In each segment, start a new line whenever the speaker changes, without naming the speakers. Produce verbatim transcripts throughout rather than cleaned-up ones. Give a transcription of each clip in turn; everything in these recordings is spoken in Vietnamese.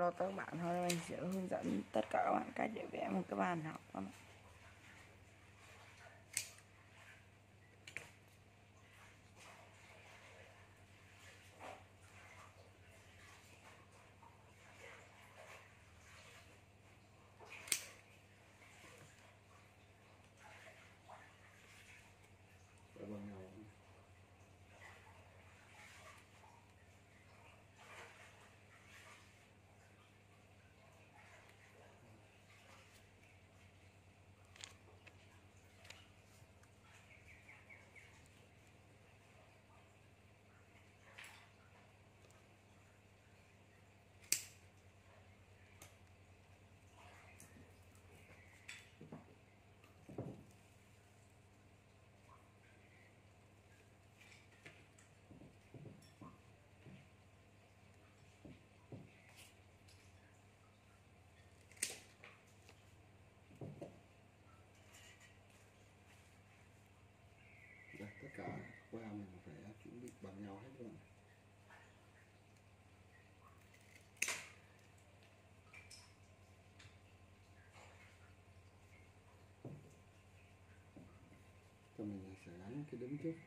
video tới các bạn thôi, mình sẽ hướng dẫn tất cả các bạn cách để vẽ một cái bàn học các bạn.
Bằng nhau. Đây, tất cả qua mình phải chuẩn bị bằng nhau hết luôn. Cho mình sẽ gắn cái đứng trước.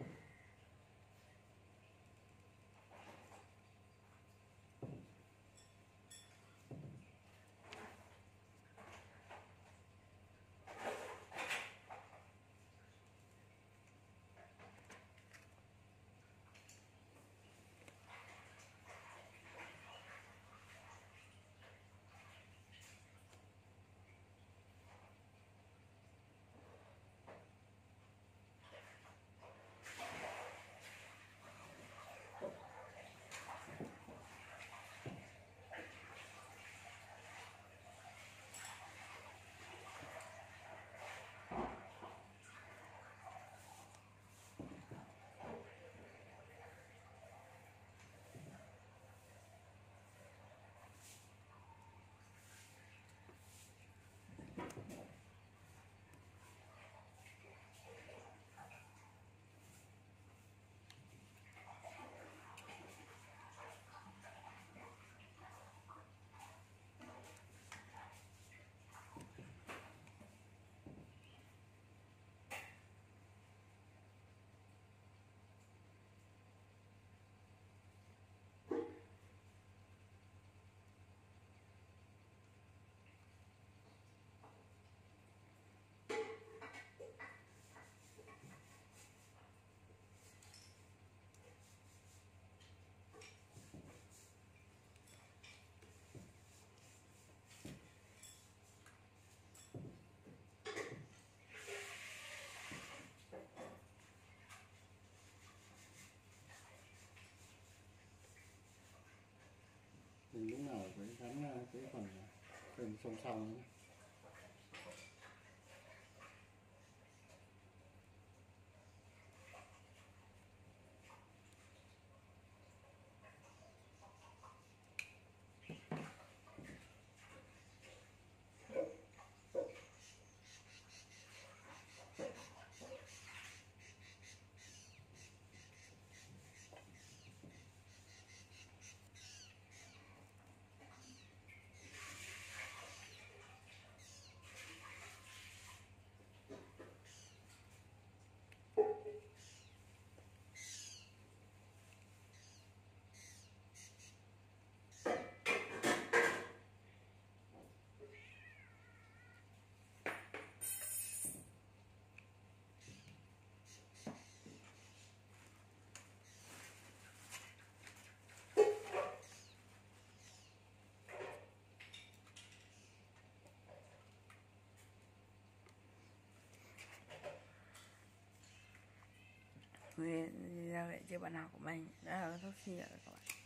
Mình lúc nào phải gắn cái phần phần song song.
Video vậy cho bạn học của mình đã là thuốc xì các bạn.